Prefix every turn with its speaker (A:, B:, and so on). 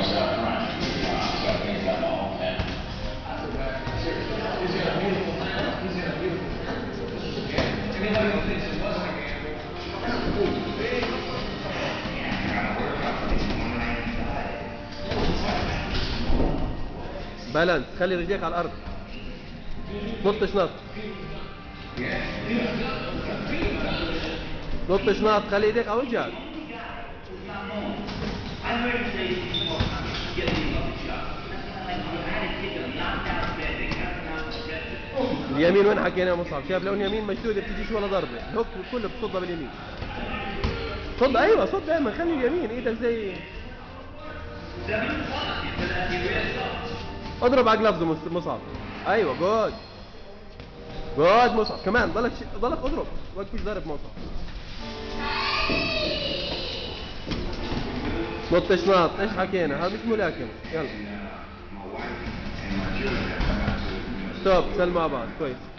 A: بالانس، خلي رجليك على الارض. نطش نط. نطش نط، خلي ايديك على وجهك. اليمين وين حكينا يا مصعب؟ شايف لو اليمين مشدوده بتجيش ولا ضربه، الهوك كله بتصدها باليمين. صد، ايوه صد دائما، خلي اليمين ايدك زي اضرب على قلبه مصعب. ايوه جود جود مصعب، كمان ضلك اضرب، وقفش ضرب مصعب. نطش نط، ايش حكينا؟ هذا مش ملاكمه. يلا ستوب، سلموا مع بعض كويس.